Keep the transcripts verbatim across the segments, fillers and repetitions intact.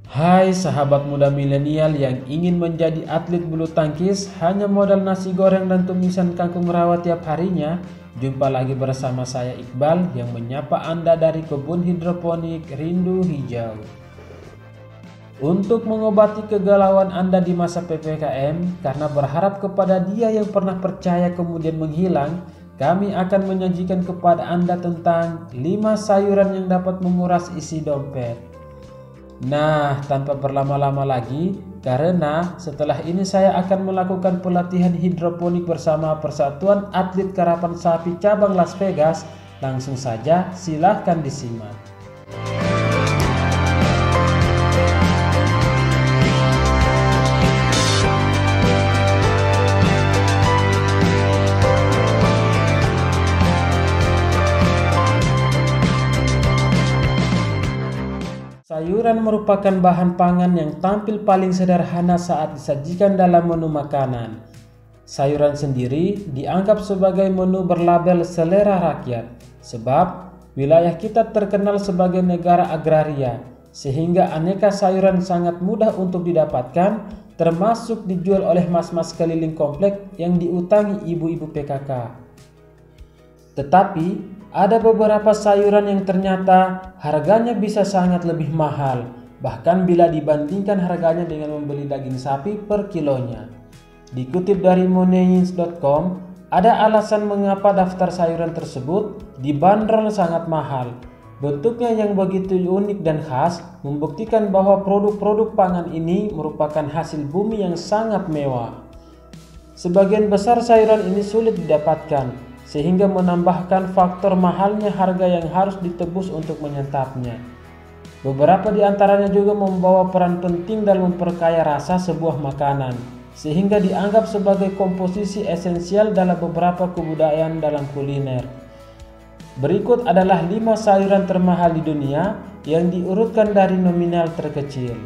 Hai sahabat muda milenial yang ingin menjadi atlet bulu tangkis hanya modal nasi goreng dan tumisan kangkung rawat tiap harinya. Jumpa lagi bersama saya Iqbal yang menyapa Anda dari kebun hidroponik Rindu Hijau. Untuk mengobati kegalauan Anda di masa P P K M karena berharap kepada Dia yang pernah percaya kemudian menghilang, kami akan menyajikan kepada Anda tentang lima sayuran yang dapat menguras isi dompet. Nah, tanpa berlama-lama lagi, karena setelah ini saya akan melakukan pelatihan hidroponik bersama Persatuan Atlet Karapan Sapi Cabang Las Vegas. Langsung saja silahkan disimak. Sayuran merupakan bahan pangan yang tampil paling sederhana saat disajikan dalam menu makanan. Sayuran sendiri dianggap sebagai menu berlabel selera rakyat, sebab wilayah kita terkenal sebagai negara agraria, sehingga aneka sayuran sangat mudah untuk didapatkan, termasuk dijual oleh mas-mas keliling komplek yang diutangi ibu-ibu P K K. Tetapi ada beberapa sayuran yang ternyata harganya bisa sangat lebih mahal, bahkan bila dibandingkan harganya dengan membeli daging sapi per kilonya. Dikutip dari moneyins dot com, ada alasan mengapa daftar sayuran tersebut dibanderol sangat mahal. Bentuknya yang begitu unik dan khas membuktikan bahwa produk-produk pangan ini merupakan hasil bumi yang sangat mewah. Sebagian besar sayuran ini sulit didapatkan, sehingga menambahkan faktor mahalnya harga yang harus ditebus untuk menyantapnya. Beberapa di antaranya juga membawa peran penting dalam memperkaya rasa sebuah makanan, sehingga dianggap sebagai komposisi esensial dalam beberapa kebudayaan dalam kuliner. Berikut adalah lima sayuran termahal di dunia yang diurutkan dari nominal terkecil.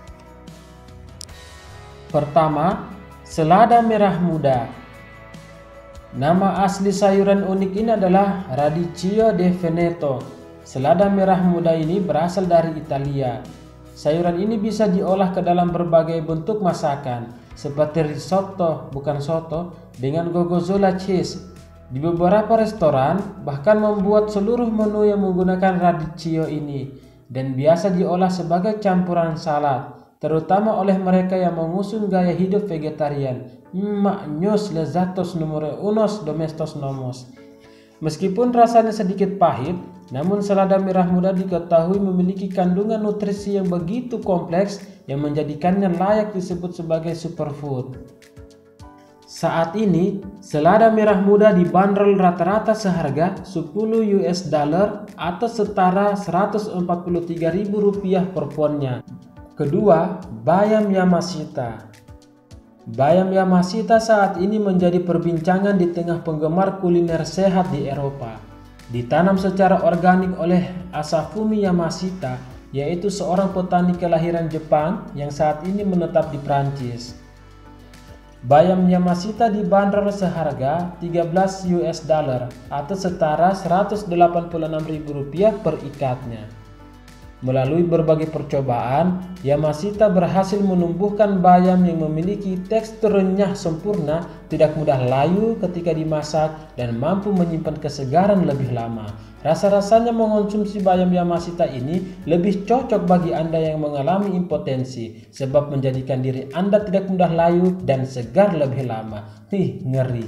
Pertama, selada merah muda. Nama asli sayuran unik ini adalah Radicchio di Veneto. Selada merah muda ini berasal dari Italia. Sayuran ini bisa diolah ke dalam berbagai bentuk masakan, seperti risotto, bukan soto, dengan gorgonzola cheese. Di beberapa restoran bahkan membuat seluruh menu yang menggunakan radicchio ini, dan biasa diolah sebagai campuran salad, terutama oleh mereka yang mengusung gaya hidup vegetarian. Maknyos lezatos numero unos domestos nomos. Meskipun rasanya sedikit pahit, namun selada merah muda diketahui memiliki kandungan nutrisi yang begitu kompleks yang menjadikannya layak disebut sebagai superfood. Saat ini, selada merah muda dibanderol rata-rata seharga sepuluh US dollar atau setara seratus empat puluh tiga ribu rupiah per ponnya. Kedua, bayam Yamashita. Bayam Yamashita saat ini menjadi perbincangan di tengah penggemar kuliner sehat di Eropa. Ditanam secara organik oleh Asafumi Yamashita, yaitu seorang petani kelahiran Jepang yang saat ini menetap di Prancis. Bayam Yamashita dibanderol seharga tiga belas US dollar atau setara seratus delapan puluh enam ribu rupiah per ikatnya. Melalui berbagai percobaan, Yamashita berhasil menumbuhkan bayam yang memiliki tekstur renyah sempurna, tidak mudah layu ketika dimasak, dan mampu menyimpan kesegaran lebih lama. Rasa-rasanya mengonsumsi bayam Yamashita ini lebih cocok bagi Anda yang mengalami impotensi, sebab menjadikan diri Anda tidak mudah layu dan segar lebih lama. Ih, ngeri.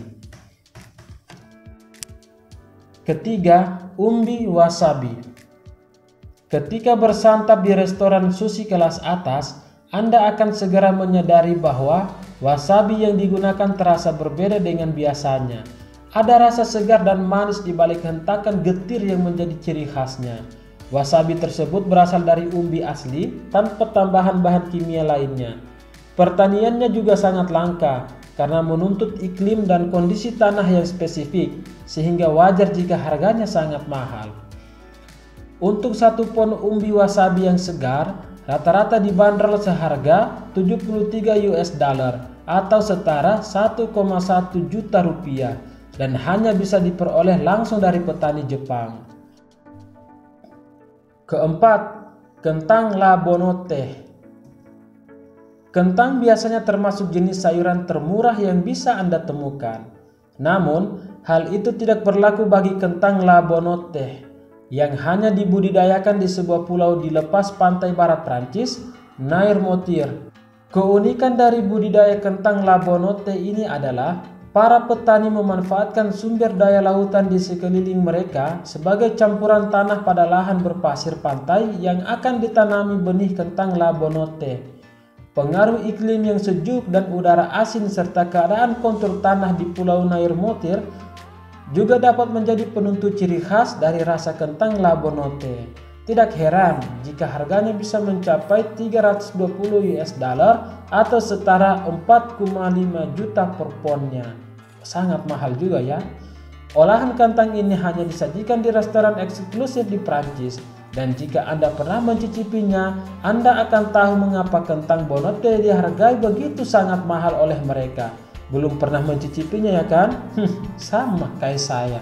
Ketiga, umbi wasabi. Ketika bersantap di restoran sushi kelas atas, Anda akan segera menyadari bahwa wasabi yang digunakan terasa berbeda dengan biasanya. Ada rasa segar dan manis di balik hentakan getir yang menjadi ciri khasnya. Wasabi tersebut berasal dari umbi asli tanpa tambahan bahan kimia lainnya. Pertaniannya juga sangat langka karena menuntut iklim dan kondisi tanah yang spesifik, sehingga wajar jika harganya sangat mahal. Untuk satu pon umbi wasabi yang segar, rata-rata dibanderol seharga tujuh puluh tiga US dollar atau setara satu koma satu juta rupiah dan hanya bisa diperoleh langsung dari petani Jepang. Keempat, kentang labonote. Kentang biasanya termasuk jenis sayuran termurah yang bisa Anda temukan. Namun, hal itu tidak berlaku bagi kentang La Bonne Terre yang hanya dibudidayakan di sebuah pulau di lepas pantai barat Prancis, Noirmoutier. Keunikan dari budidaya kentang La Bonne Terre ini adalah para petani memanfaatkan sumber daya lautan di sekeliling mereka sebagai campuran tanah pada lahan berpasir pantai yang akan ditanami benih kentang La Bonne Terre. Pengaruh iklim yang sejuk dan udara asin serta keadaan kontur tanah di Pulau Noirmoutier juga dapat menjadi penentu ciri khas dari rasa kentang La Bonne Terre. Tidak heran jika harganya bisa mencapai tiga ratus dua puluh US dollar atau setara empat koma lima juta per poundnya. Sangat mahal juga ya. Olahan kentang ini hanya disajikan di restoran eksklusif di Prancis. Dan jika Anda pernah mencicipinya, Anda akan tahu mengapa kentang Bonne Terre dihargai begitu sangat mahal oleh mereka. Belum pernah mencicipinya ya kan? Sama kayak saya.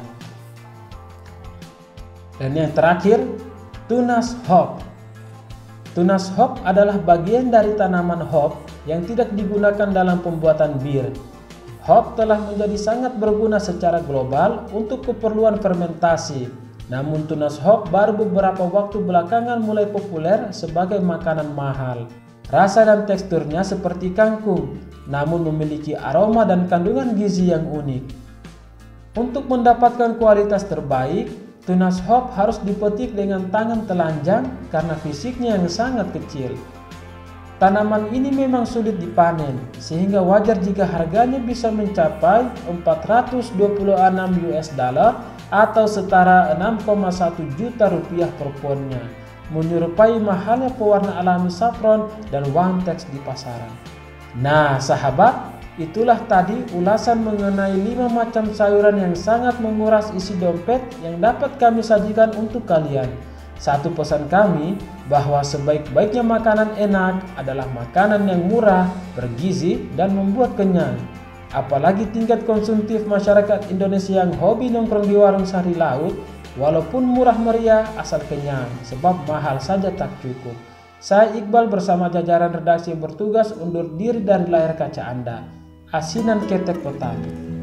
Dan yang terakhir, tunas hop. Tunas hop adalah bagian dari tanaman hop yang tidak digunakan dalam pembuatan bir. Hop telah menjadi sangat berguna secara global untuk keperluan fermentasi. Namun tunas hop baru beberapa waktu belakangan mulai populer sebagai makanan mahal. Rasa dan teksturnya seperti kangkung, namun memiliki aroma dan kandungan gizi yang unik. Untuk mendapatkan kualitas terbaik, tunas hop harus dipetik dengan tangan telanjang karena fisiknya yang sangat kecil. Tanaman ini memang sulit dipanen, sehingga wajar jika harganya bisa mencapai empat ratus dua puluh enam US dollar atau setara enam koma satu juta rupiah per poundnya, menyerupai mahalnya pewarna alami saffron dan wantex di pasaran. Nah sahabat, itulah tadi ulasan mengenai lima macam sayuran yang sangat menguras isi dompet yang dapat kami sajikan untuk kalian. Satu pesan kami bahwa sebaik-baiknya makanan enak adalah makanan yang murah, bergizi, dan membuat kenyang. Apalagi tingkat konsumtif masyarakat Indonesia yang hobi nongkrong di warung sari laut, walaupun murah meriah asal kenyang, sebab mahal saja tak cukup. Saya Iqbal bersama jajaran redaksi yang bertugas undur diri dari layar kaca Anda. Asinan ketek petani.